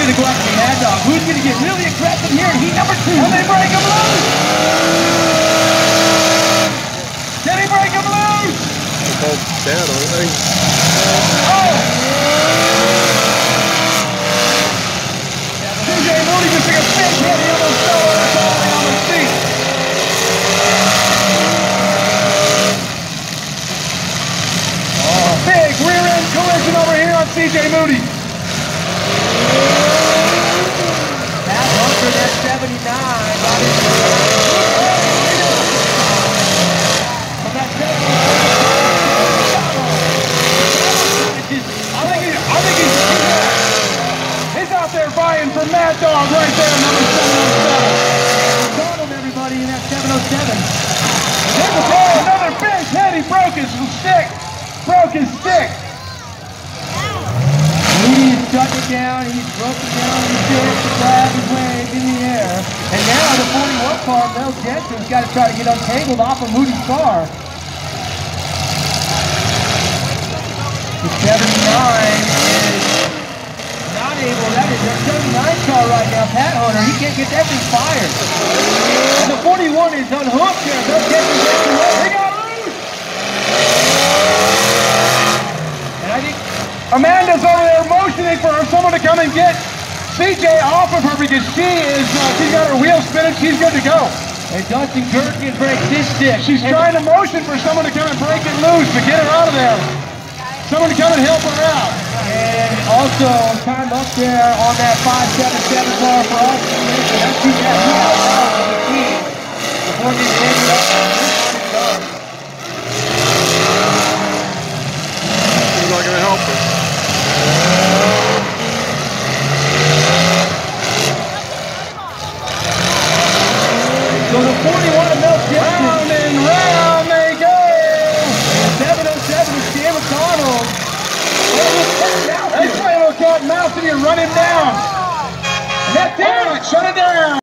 going to go after the Mad Dog. Who's going to get really aggressive here in heat number 2? And they break him loose! Can he break him loose? It's all dead, aren't they? Oh! CJ Mooney just took a big hit. He almost fell on his feet. Oh, big rear end collision over here on CJ Mooney. Pat Hunter, that 79, got into he's out there vying for Mad Dog right there, number 707. Caught him, everybody, in that 707. Another big hit. He broke his stick. Broke his stick. Mooney is shutting it down. He's broken down the stick. The flag is waved in the air. And now the 41 car, Mel Jensen's got to try to get untangled off of Mooney's car. The 79 is not able. That is their 79 car right now. Pat Hunter, he can't get that thing fired. And the 41 is unhooked here. Mel Jensen's getting away. He got loose. And I think Amanda's over there motioning for someone to come and get CJ off of her because she's got her wheel spinning. She's good to go. and Dustin Gerken breaks his stick. She's trying to motion for someone to come and break it loose to get her out of there. Someone to come and help her out. And also time up there on that 577 car for us. Let's see that out of the team before this ends up. He's not going to help her. So the 41 of Mel Jensen. Round and round they go. And 707 is Sam McDonald. They play a little cat and mouse and you run him down. And that's it. All right, shut it down.